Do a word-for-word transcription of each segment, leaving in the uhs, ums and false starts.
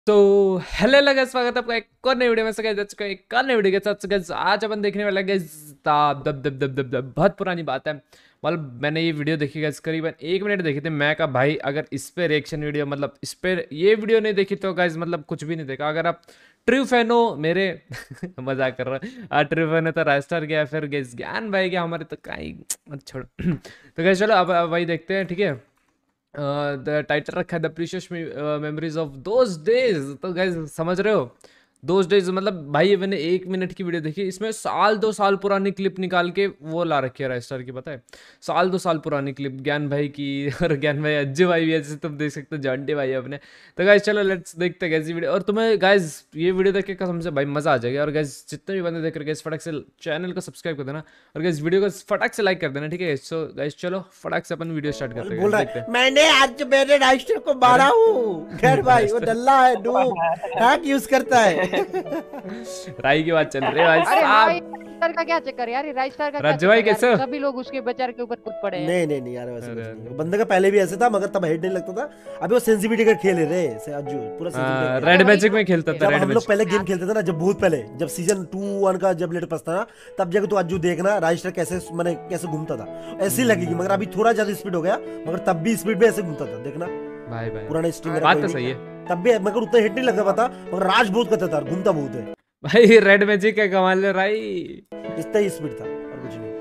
तो हेलो लगा स्वागत है आपका एक और नई वीडियो में। सके चुका एक और नई वीडियो के साथ guys, आज अपन देखने वाले guys, दब दब दब दब दब दब बहुत पुरानी बात है। मतलब मैंने ये वीडियो देखी guys, करीबन एक मिनट देखी थी। मैं कहा भाई अगर इस पे रिएक्शन वीडियो मतलब इस पे ये वीडियो नहीं देखी तो गाइज मतलब कुछ भी नहीं देखा। अगर आप ट्रू फैन हो मेरे मजाक कर रहा है, ट्रू फैन है तो राजस्टार गया, फिर गैस ज्ञान भाई गया, हमारे तो कहीं मत छोड़ो। तो गैस चलो अब वही देखते हैं, ठीक है। द टाइटल रखा है the precious memories of those days. तो गाइज समझ रहे हो दोज डेज मतलब भाई मैंने एक मिनट की वीडियो देखी, इसमें साल दो साल पुरानी क्लिप निकाल के वो ला रखी है राजस्टार की, पता है साल दो साल पुरानी क्लिप ज्ञान भाई की। और ज्ञान भाई अज्जू भाई भी है, जैसे तुम देख सकते हो जॉन्टी भाई अपने। तो गाइज चलो लेट्स देखते हैं कैसी वीडियो। और तुम्हें गाइज ये वीडियो देख के कसम से भाई मजा आ जाएगा। और गाइज जितने भी बंदे देख रहे हैं फटाक से चैनल को सब्सक्राइब कर देना और गाइज वीडियो को फटाक से लाइक कर देना, ठीक है। सो गाइज चलो फटाक से अपन वीडियो स्टार्ट करते हैं। बोल रहा है मैंने आज मेरे राइस्टर को मारा हूँ। खैर भाई वो डल्ला है, डूब हैक यूज करता है। राई की बात चल रही है भाई साहब। राइस्टार का क्या चक्कर है यार, राइस्टार का राजू भाई कैसे हो? सभी लोग उसके बेचारे के ऊपर कूद पड़े हैं। नहीं नहीं नहीं यार वैसे कुछ नहीं। बंदे का पहले भी ऐसे था मगर तब हेड नहीं लगता था। अभी वो सेंसिटिविटी का खेल है रे से अज्जू पूरा सेंसिटिविटी। रेड मैजिक में खेलता था। जब रेड हम लोग पहले गेम खेलते थे ना, जब बहुत पहले जब सीजन टू वन का जब लेट पसता ना, तब जाके तो अज्जू देखना राइस्टर कैसे माने कैसे घूमता था, ऐसी लगेगी। मगर अभी थोड़ा ज्यादा स्पीड हो गया, मगर तब भी स्पीड में ऐसे घूमता था, देखना भाई भाई पुराना स्ट्रीम मेरा बात तो सही है। तब भी मगर उतना हिट नहीं लगता पता, मगर राज बहुत करता था, घूमता बहुत है भाई। रेड मैजिक का कमाल है राई, इतना ही स्पीड था और कुछ नहीं।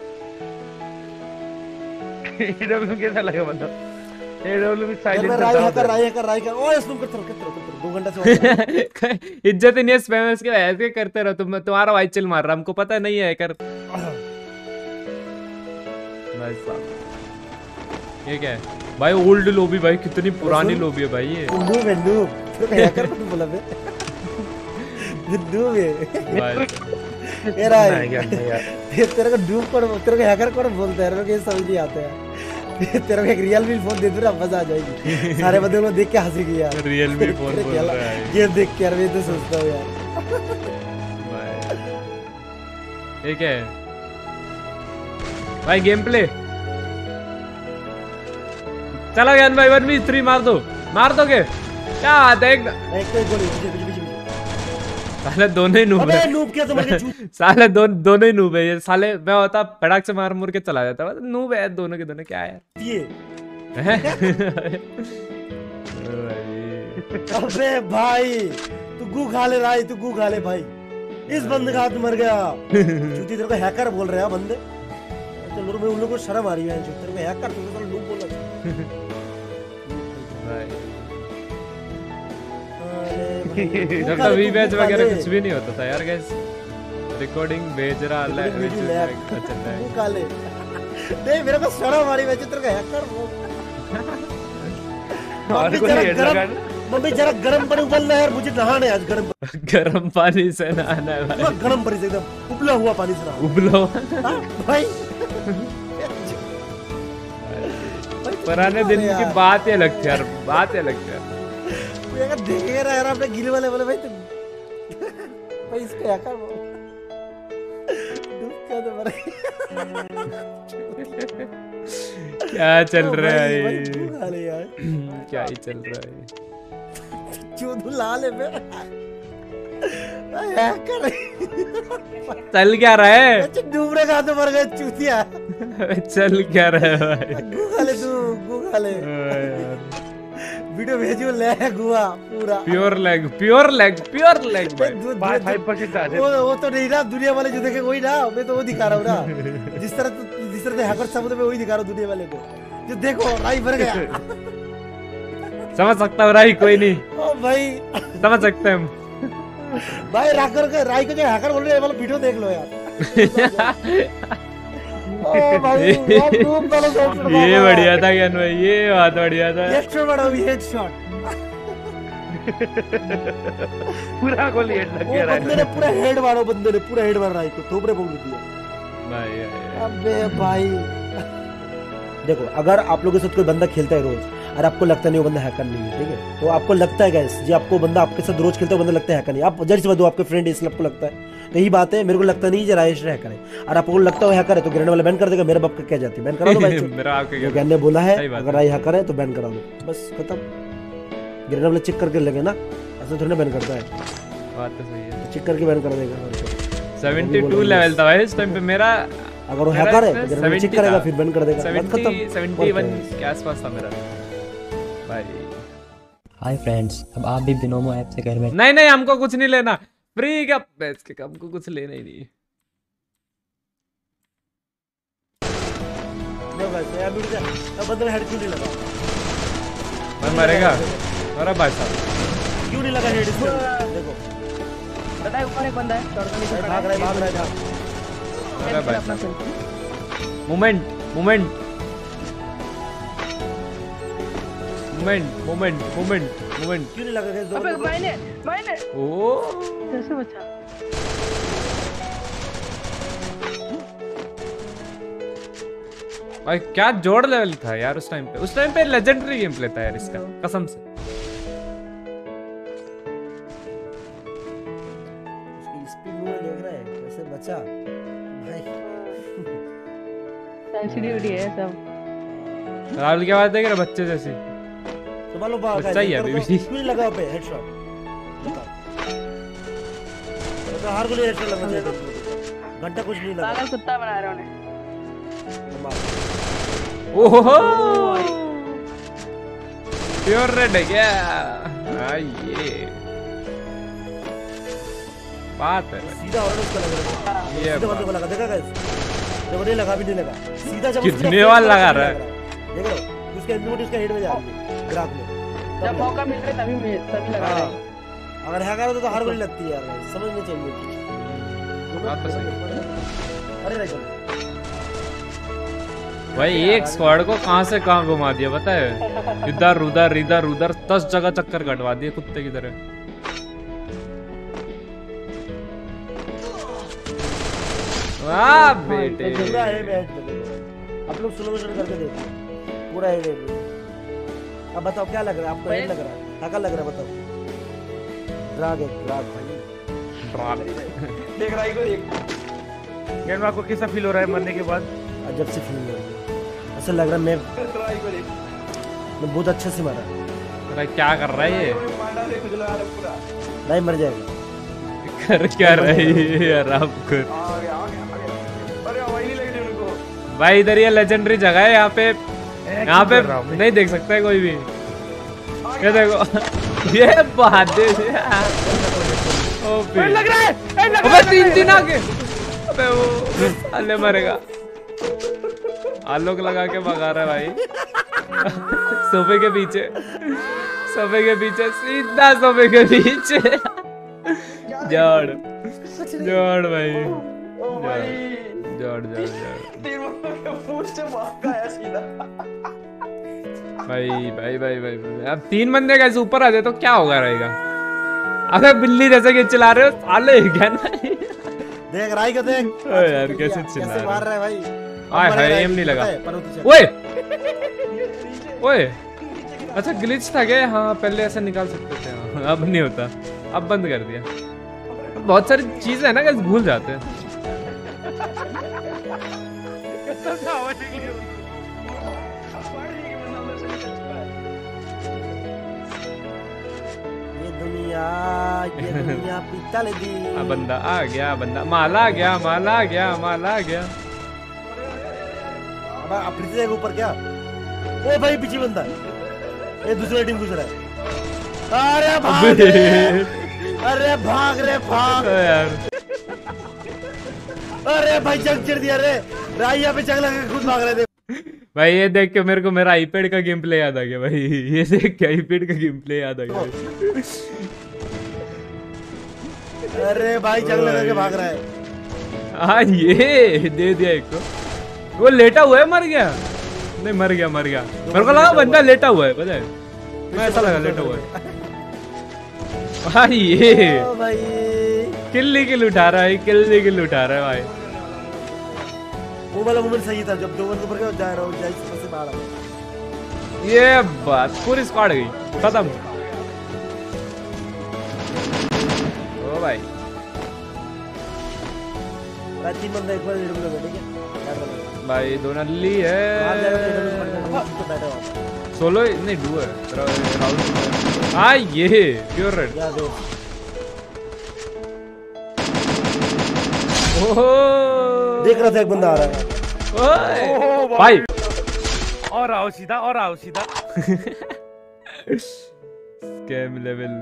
एडब्ल्यू कैसा लगा मतलब? एडब्ल्यू भी साइलेंट मैं राय हैकर राय हैकर राय कर ओए स्नूप करते रहो करते रहो करते रहो दो घंटा से इज्जत नहीं है स्पैमर्स के, ऐसे करते रहो तुम। तुम्हारा वाइट चिल मार रहा, हमको पता नहीं है कर। भाई साहब ये क्या है भाई? ओल्ड लोबी भाई, कितनी पुरानी लोबी है भाई ये। नूब है नूब, तो हैकर मत बोला बे। नूब है भाई। ये राय ये तेरे को नूब पर तेरे को हैकर कौन बोलता है? ये समझ नहीं आता है। तेरे को एक रियल मी फोन दे दे ना, मजा आ जाएगी। सारे बंदे लोग देख के हंसेंगे यार। रियल मी फोन बोल रहा है ये देख के यार मैं तो सोचता हूं यार। ये क्या है भाई? गेम प्ले चला ज्ञान भाई, वन बी थ्री मार दो, मार दोगे क्या? देख एक तो गोली पीछे पीछे पीछे। साले दोनों ही नूब अबे है। नूब क्या समझ के साले दोनों दोनों ही नूब है ये साले। मैं होता फटाक से मार मुर के चला जाता, नूब है दोनों के दोनों। क्या है ये? अबे भाई तू गू खा ले राय, तू गू खा ले भाई। इस बंदे का हाथ मर गया। चूती तेरे को हैकर बोल रहे हैं बंदे। चलो मैं उन लोगों को शर्म आ रही है, तेरे को हैकर तू तो नूब बोल रहा है भाई। जब तो वी बैच वगैरह कुछ भी नहीं होता था यार गाइस। रिकॉर्डिंग भेज रहा है अच्छा है काले। नहीं मेरे को शर्म आ रही है, तेरे को हैकर बोल। और कोई हेड लगा ना? मम्मी जरा गरम पानी उबलना है यार, मुझे नहाना है आज। गरम गरम पानी से नहाना है भाई। गरम पानी से एकदम उबला हुआ पानी से नहाना। उबलो भाई पुराने दिन की बात ही अलग थी यार, बात ही अलग थी यार। यार देख रहा है यार अपने गिले वाले वाले भाई तुम भाई इसको क्या कर वो क्या तो मर क्या चल रहा है यार? क्या ही चल रहा है? चूदू लाल है कर चल क्या रहा है? अच्छा डूबरे का तो मर गए चूतिया। चल क्या रहा है भाई? गू खा ले तू, गू खा ले। वीडियो भेजो ले गुआ पूरा pure leg, pure leg, pure leg भाई। फाइव परसेंट आ वो वो तो नहीं ना दुनिया वाले जो देखे वही ना, मैं तो वो दिखा रहा हूँ ना। जिस तरह जिस तरह से हैकर सब मैं वही दिखा रहा हूँ दुनिया वाले को। जो देखो राई भर गया। समझ सकता हूँ राई, कोई नहीं। ओ भाई समझ सकते हैं हम भाई। राकर का राई को जो हैकर बोल रहे हैं वाला वीडियो देख लो यार। ओ भाई ये बढ़िया था ज्ञान भाई, ये बात बढ़िया था। हेडशॉट मारो अभी, हेडशॉट पूरा गोली हेड लग गया। बंदे ने पूरा हेड मारो, बंदे ने पूरा हेड मार रहा है को थोपड़े बोल दिया भाई। अबे भाई देखो, अगर आप लोगों के साथ कोई बंदा खेलता है रोज और आपको लगता नहीं वो बंदा हैकर नहीं है, ठीक है, तो आपको लगता है गाइस जी आपको बंदा आपके साथ रोज खेलता है बंदा लगता है हैकर नहीं, आप जज से बताओ आपके फ्रेंड इसलिए आपको लगता है। तो यही बात है, मेरे को लगता नहीं है राजेश हैकर है, और आपको लगता है हैकर है तो ग्रैंड वाला बैन कर देगा। मेरे बाप का क्या जाती है, बैन करा दो भाई। मेरा आपके ज्ञान ने बोला है अगर राय हैकर है तो बैन करा दो, बस खत्म। ग्रैंड वाला चेक करके लगे ना ऐसे थोड़ी ना बैन करता है, बात तो सही है। चेक करके बैन कर देगा। बहत्तर लेवल था भाई इस टाइम पे मेरा। अगर वो हैकर है तो जरा चेक करेगा फिर बैन कर देगा। सत्तर इकहत्तर के आसपास था मेरा भाई। हाय फ्रेंड्स, अब आप भी बिनोमो ऐप से घर में नहीं नहीं हमको कुछ नहीं लेना, फ्री का बेच के हमको कुछ लेना ही नहीं। लो गाइस यार लूट जा, अब बंदे हेड क्यों नहीं लगा? मैं मरेगा मेरा भाई साहब, क्यों नहीं लगा हेड इसको? देखो पता है ऊपर एक बंदा है, चढ़ के भाग रहा है भाग रहा है। मेरा भाई साहब, moment moment moment moment moment moment क्यों नहीं लगा गाइस? अबे मैंने मैंने ओ कैसे बचा? भाई क्या जोड़ लेवल था यार उस टाइम पे। उस टाइम पे लेजेंडरी गेम प्ले था यार इसका, कसम से। उसकी स्पीड में देख रहा है कैसे बचा भाई। सेंसिटिविटी है सब। राहुल की आवाज देख रहा बच्चे जैसी। तो मालूम बात बच्चा ही है अभी भी। क्यों नहीं लगा पे हेडशॉट? तो हर गोली हेडशॉट लगना चाहिए, घंटा कुछ नहीं लगा। पागल कुत्ता बना रहे उन्हें। ओहो प्योर रेड है क्या? हाँ ये बात है। सीधा और उसका लग रहा है, ये सीधा बंदे को लगा। देखा गाइस, जब नहीं लगा भी नहीं लगा, सीधा जब कितने बार लगा रहा है। देख लो उसके एनिमेट उसका हेड में जा रही है ग्राफ में। जब मौका मिल रहा है तभी मैं तभी लगा रहा है। अगर हैकर होता तो हर गोली लगती है यार, गाइस समझना चाहिए। बात तो सही। अरे राइट भाई एक स्क्वाड को कहां से कहां घुमा दिया पता है? इधर उधर इधर उधर दस जगह चक्कर कटवा दिए कुत्ते की तरह। वाह बेटे पूरा हेड हेड पे देखो, आप लोग स्लो मोशन करके देखो, पूरा हेड हेड। अब बताओ क्या लग रहा है आपको? हेड लग रहा है, हैकर लग रहा है? बताओ। ड्रैग है ड्रैग भाई, देख रहा है को देख। गेम आपको कैसा फील हो रहा है मरने के बाद? अजब से फील हो रही है, ऐसा लग रहा है मैं मैं बहुत अच्छे से मारा। अरे क्या कर रहा है ये? नहीं मर जाएगा। कर क्या रहा है ये यार आपको? भाई इधर ये लेजेंडरी जगह है, यहाँ पे यहाँ पे नहीं देख सकता है कोई भी। ये देखो ये बात है। ओ लग रहा है, अबे तीन तीन आगे, अबे वो अल्ले मरेगा। आलोक लगा के भगा रहा है भाई। सोफे के पीछे, सोफे के पीछे, सीधा सोफे के पीछे। जड़ जड़ भाई, जड़ जड़ जड़ भाई भाई भाई भाई अब तीन बंदे कैसे ऊपर आ जाए तो क्या होगा रहेगा? अबे बिल्ली जैसे कि चिल्ला रहे हो साले क्या ना। देख राई को देख यार कैसे चिल्ला कैसे मार रहा है भाई। आय हाय एम नहीं लगा। ओए ओए अच्छा ग्लिच था क्या? हाँ पहले ऐसा निकाल सकते थे, हाँ, अब नहीं होता, अब बंद कर दिया। बहुत सारी चीजें है ना गाइस भूल जाते हैं। ये दुनिया ये दुनिया पितल दी। आ, बंदा आ गया, बंदा माला आ गया, माला आ गया, माला आ गया। अब अपनी से ऊपर क्या? ओ भाई पीछे बंदा है, ये दूसरा टीम घुस रहा है। अरे भाग रे, अरे भाग रे भाग यार। अरे भाई जंग चिर दिया रे, राइया पे जंग लगा के खुद भाग रहे थे भाई। ये देख के मेरे को मेरा आईपैड का गेम प्ले याद आ गया भाई। ये देख के आईपैड का गेम प्ले याद आ गया। अरे भाई जंग लगा के भाग रहा है। हाँ ये दे दिया एक को। वो लेटा हुआ है, मर गया? नहीं मर गया, मर गया। मेरे को लगा बंदा लेटा हुआ है, पता है मैं ऐसा लगा लेटा हुआ है। हाँ ये भाई किल्ली किल उठा रहा है, किल्ली किल उठा रहा है भाई। वो वाला मोमेंट सही था जब दो बंदे ऊपर गए जा रहा हूं जाई से बाहर आ। ये बात पूरी स्क्वाड गई खत्म। ओ भाई तीन बंदे एक बार लीड में बैठे क्या भाई? दो नल्ली है, तो बैठा हुआ सोलो नहीं डू है। राहुल हाँ ये प्योर रेड। क्या दे ओहो देख रहा था एक बंदा आ रहा है। ओए भाई और आओ सीधा और आओ सीधा। Scam level.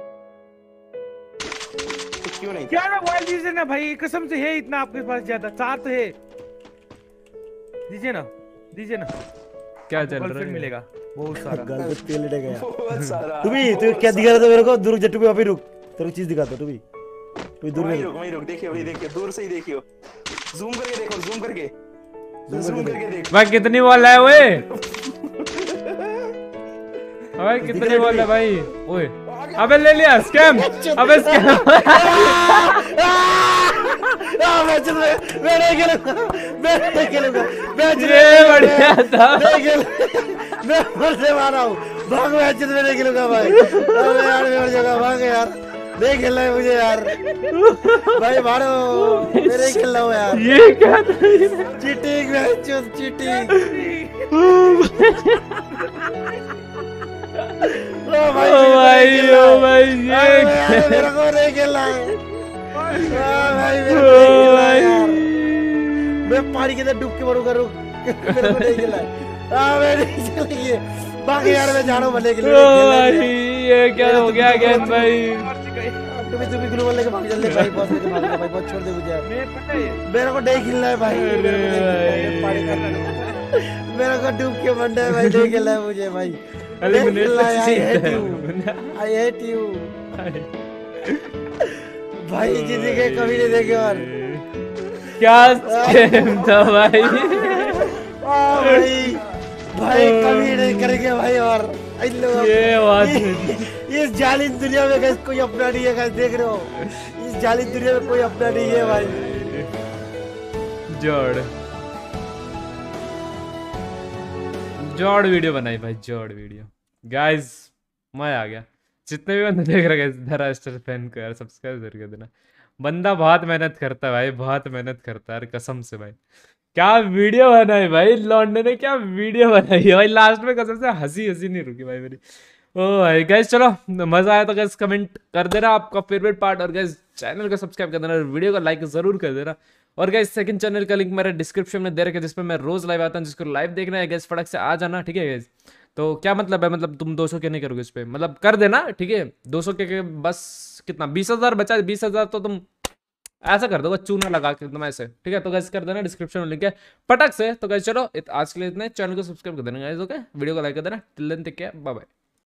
क्यों नहीं क्या ना वाइल्ड दीजिए ना भाई, कसम से है इतना आपके पास ज्यादा, चार तो है, दीजिए ना दीजिए ना, क्या चल रहा गर्लफ्रेंड है? मिलेगा बहुत सारा। गल पे तेल लटेगा यार। बहुत सारा। तू भी तू क्या दिखा रहा था मेरे को? दूर जा, तू भी वहाँ पे रुक, तेरे को चीज दिखाता हूँ। तू भी तू भी दूर वहीं में रुक वहीं रुक, देखिए वहीं देखिए, दूर से ही देखियो, जूम करके देखो, जूम करके Zoom जूम करके करके देखो। भाई कितनी बॉल है ओए? अबे कितनी बॉल है भाई? ओए अबे ले लिया स्कैम। अबे स्कैम। आ, मैं चल मैं मैं नहीं खेलूंगा, मैं नहीं खेलूंगा, मैं चल ये बढ़िया था। नहीं खेल, मैं मर से मारा हूँ, भाग, मैं चल मैं नहीं खेलूंगा भाई। अबे यार मैं मर जाऊंगा, भाग यार, नहीं खेलना है मुझे यार भाई, मारो, मैं नहीं खेल रहा हूँ यार। ये क्या था? चीटिंग है, चुप चीटिंग। ओ भाई ओ भाई ओ भाई ये ये मेरे को नहीं खेलना है। आ, भाई मेरे को नहीं खेलना है यार, मैं पानी के अंदर डूब के मरूंगा, रुक, मेरे को नहीं खेलना है। आ, मैं नहीं खेलेंगे, बाकी यार मैं जा रहा हूँ मरने के लिए। ओ भाई ये क्या हो गया गेम भाई? तू भी तू भी ग्लू लेके भाग, जल्दी भाई, बॉस लेके भाग जा भाई, बहुत छोड़ दे मुझे यार, मैं पता है मेरे को नहीं खेलना है भाई, मेरे को नहीं खेलना है, मेरे को डूब के मरना है भाई, नहीं खेलना है मुझे भाई, नहीं खेलना है, I hate you, I hate you भाई, जिंदगी कभी नहीं देखे और क्या स्कैम था भाई? आ भाई, भाई कभी नहीं करेंगे भाई, और इन लोगों ये बात ये- इस जालिम दुनिया में guys कोई अपना नहीं है guys, देख रहे हो, इस जालिम दुनिया में कोई अपना नहीं है भाई। जोड़ जोड़ वीडियो बनाई भाई, जोड़ वीडियो गाइस, मैं आ गया। जितने भी बंदे देख रहे हैं धरा स्टार फैन को यार सब्सक्राइब जरूर कर देना। बंदा बहुत मेहनत करता है भाई, बहुत मेहनत करता है यार, कसम से भाई। क्या वीडियो बनाई भाई लौंडे ने, क्या वीडियो बनाई है भाई, लास्ट में कसम से हंसी हंसी नहीं रुकी भाई मेरी। ओ भाई गाइस चलो, मजा आया तो गाइस कमेंट कर देना आपका फेवरेट पार्ट, और गाइस चैनल को सब्सक्राइब कर देना, वीडियो को लाइक जरूर कर देना। और गाइस सेकंड चैनल का लिंक मेरे डिस्क्रिप्शन में दे रखा है, जिसमें मैं रोज लाइव आता हूँ, जिसको लाइव देखना है गाइस फटक से आ जाना, ठीक है गाइस। तो क्या मतलब है, मतलब तुम दो सौ के नहीं करोगे इस पे, मतलब कर देना, ठीक है, दो सौ के, के बस कितना बीस हजार बचा, बीस हजार तो तुम ऐसा कर दोगे चूना लगा के तुम ऐसे, ठीक है। तो गाइस कर देना, डिस्क्रिप्शन में लिंक है फटक से। तो गाइस चलो आज के लिए इतने, चैनल को सब्सक्राइब कर देना गाइस, ओके, वीडियो को लाइक कर देना, till then take care, bye bye.